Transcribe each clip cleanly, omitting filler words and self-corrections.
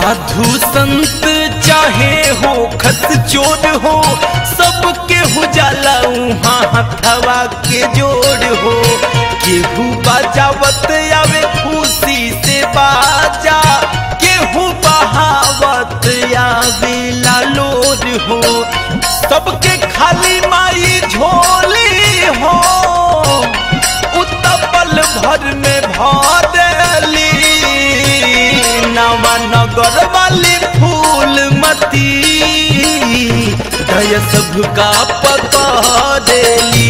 साधु संत चाहे हो खत चोर हो, सबके उजाला उहाँ हथवा के जोड़ हो। केहू बजावत आवे खुशी से बाजा, केहू बहावत आवे लालोर हो। सबके खाली माई झोली हो, उतपल भर में भरली। नवानगर वाली फूलमती दया सबका पकड़ेली।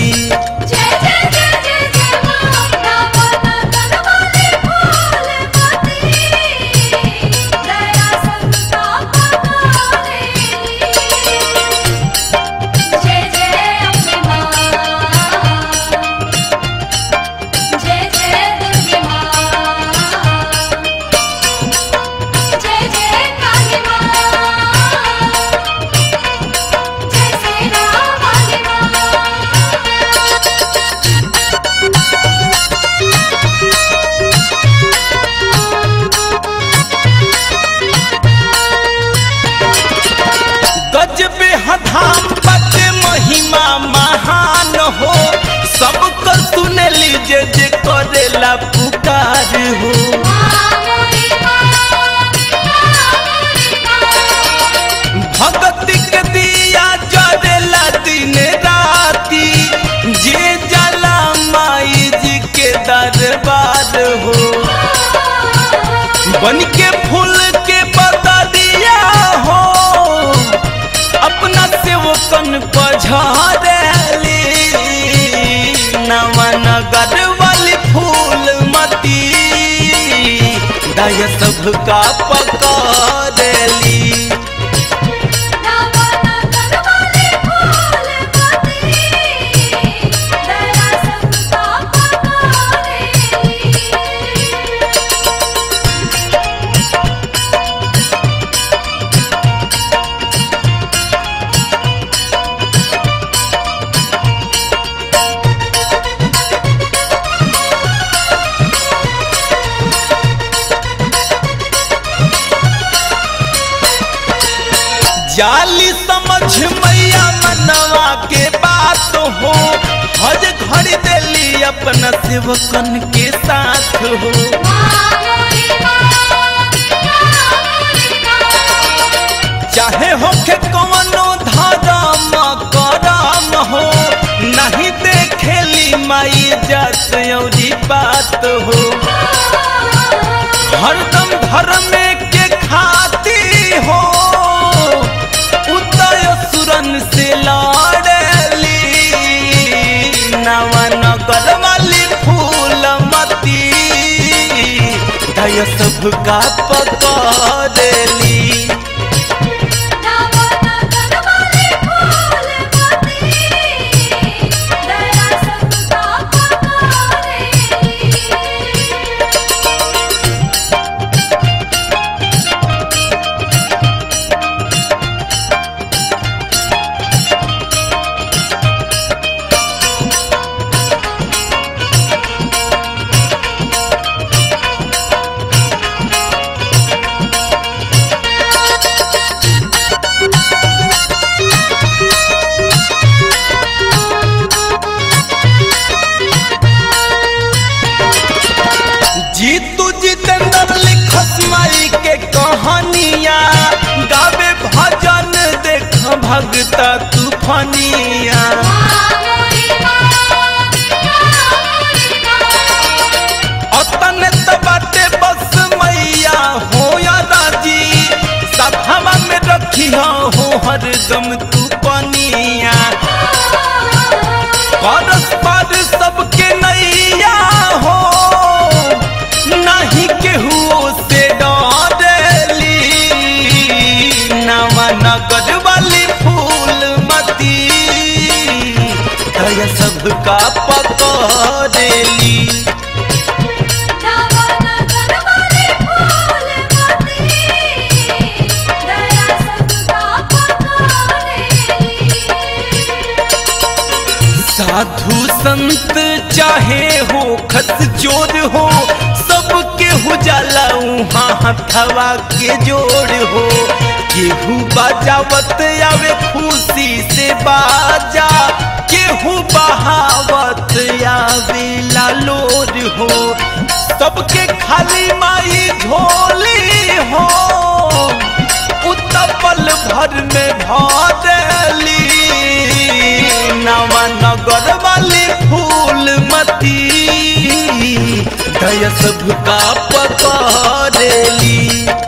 धाम पत महिमा महान हो, सबको सुन लीजे जे करेला पुकार हो। भक्ति के दिया जरेला दिन राती, जे जला माई जी के दरबार हो। बन के फूल के बता दिया हो, अपना सेवकन पझारेली। नवानगर वाली फूलमती दया सबका पकड़ेली। जाली समझ मैया मनवा के बात हो, हज घड़ी देली अपना सेवकन के साथ हो। चाहे होके कवनो धर्म करम हो, नहीं देखेली माई जात औरी बात हो। हरदम धर्म के खाती हो, सुरन से लड़ली। नवानगर वाली फूलमती दया सबका पकड़ेली। जीतू जितेंद्र लिखस माई के कहानिया, गावे भजन देख भगता तूफानिया। अतन त बाटे बस मैया हो या राजी, सभावा में रखी हो हरदम तू पनिया। परस्पर सबके नैया हो, नहीं केहू से डरेली। नवानगर वाली फूलमती दया सबका पकड़ेली। साधु संत चाहे हो खत चोर हो, सबके उजाला उहाँ हथवा के जोड़ केहू बजावत आवे खुशी से बाजा, केहू बहावत आवे लालोर हो, सबके खाली माई झोली हो, उतपल भर में भरली नवानगर वाली फूलमती दया सबका पकड़ली।